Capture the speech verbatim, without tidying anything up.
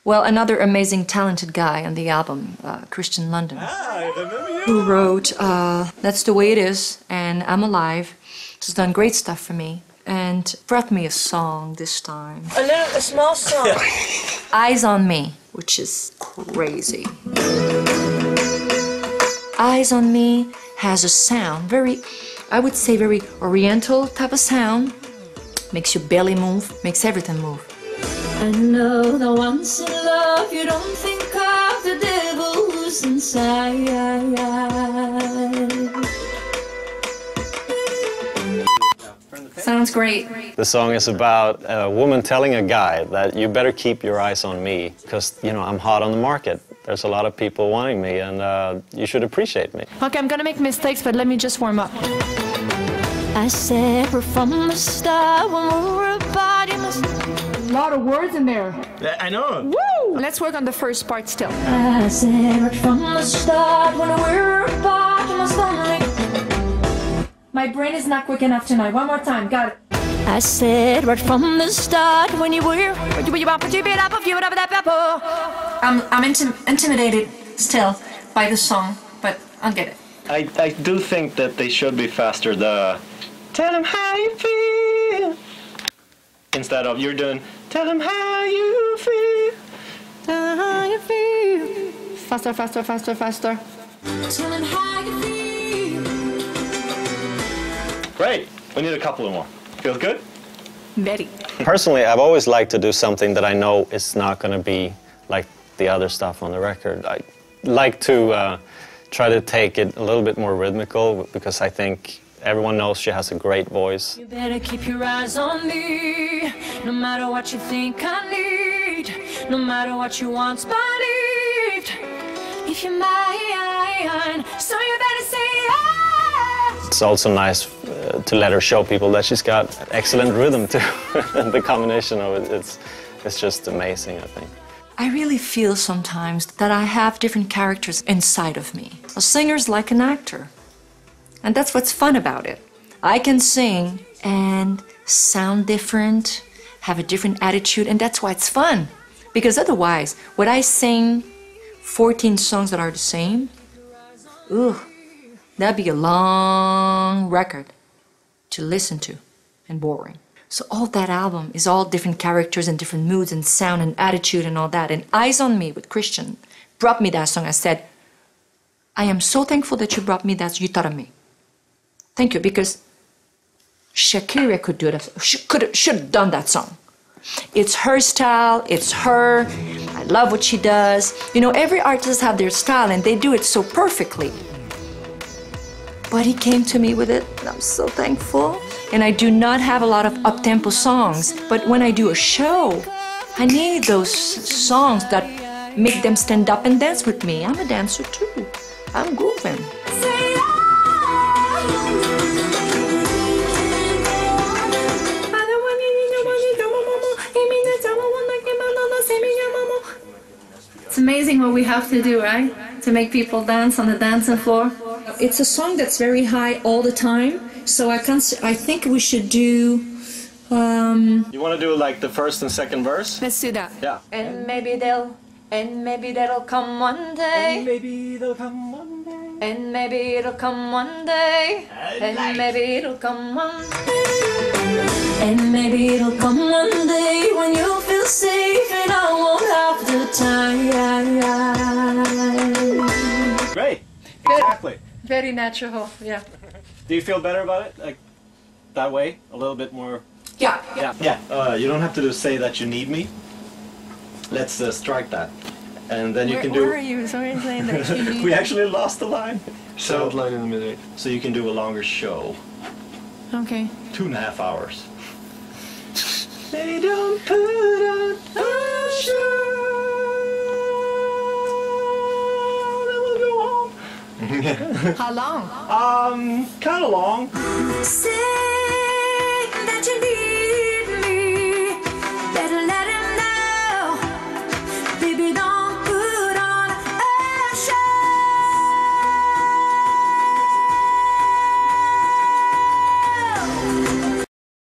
Well, another amazing, talented guy on the album, uh, Christian London, Ah, I remember you. who wrote uh, That's the Way It Is and I'm Alive. He's done great stuff for me and brought me a song this time. A little, a small song. Eyes on Me, which is crazy. Eyes on Me has a sound, very, I would say very oriental type of sound. Makes your belly move, makes everything move. I know that once in love you don't think of the devil who's inside. Sounds great. The song is about a woman telling a guy that you better keep your eyes on me because, you know, I'm hot on the market. There's a lot of people wanting me and uh, you should appreciate me. Okay, I'm gonna make mistakes, but let me just warm up. I said we're from the start when we were a body must... A lot of words in there. I know. Woo! Let's work on the first part still. I said right from the start when we were apart, I must only... My brain is not quick enough tonight. One more time, got it. I said right from the start when you were... I'm, I'm intim intimidated still by the song, but I'll get it. I, I do think that they should be faster, the... Tell them how you feel. Instead of you're doing, tell them how you feel. Tell them how you feel. Faster, faster, faster, faster. Tell them how you feel. Great. We need a couple of more. Feels good? Very. Personally, I've always liked to do something that I know is not going to be like the other stuff on the record. I like to uh, try to take it a little bit more rhythmical because I think everyone knows she has a great voice. You better keep your eyes on me, no matter what you think I need, no matter what you once believed. If you're mine, so you better say yes. It's also nice uh, to let her show people that she's got excellent rhythm too. And the combination of it, it's, it's just amazing, I think. I really feel sometimes that I have different characters inside of me. A singer's like an actor. And that's what's fun about it. I can sing and sound different, have a different attitude, and that's why it's fun. Because otherwise, would I sing fourteen songs that are the same? Ooh, that'd be a long record to listen to and boring. So all that album is all different characters and different moods and sound and attitude and all that. And Eyes on Me with Christian brought me that song. I said, I am so thankful that you brought me that, you thought of me. Thank you, because Shakira could do it. She could should have done that song. It's her style, it's her. I love what she does. You know, every artist have their style and they do it so perfectly. But he came to me with it, and I'm so thankful. And I do not have a lot of up-tempo songs, but when I do a show, I need those songs that make them stand up and dance with me. I'm a dancer too. I'm grooving. It's amazing what we have to do, right? To make people dance on the dancing floor. It's a song that's very high all the time, so I can't. I think we should do. Um, You want to do like the first and second verse? let's do that. Yeah. And maybe they'll, and maybe that'll come one day. And maybe they'll come one day. And maybe it'll come one day. And maybe it'll come one day. And maybe it'll come one day when you'll feel safe and I won't have the time. Great. Good. Exactly. Very natural, yeah. Do you feel better about it? Like that way? A little bit more? Yeah, Yeah. Yeah. Uh, you don't have to say that you need me. Let's uh, strike that. And then you where, can do... where are you? Sorry, saying that you need... We actually lost the line. So, line in the middle. so you can do a longer show. Okay. Two and a half hours. They don't put on a show. Then we'll go home. How long? Um, kind of long. Say that you need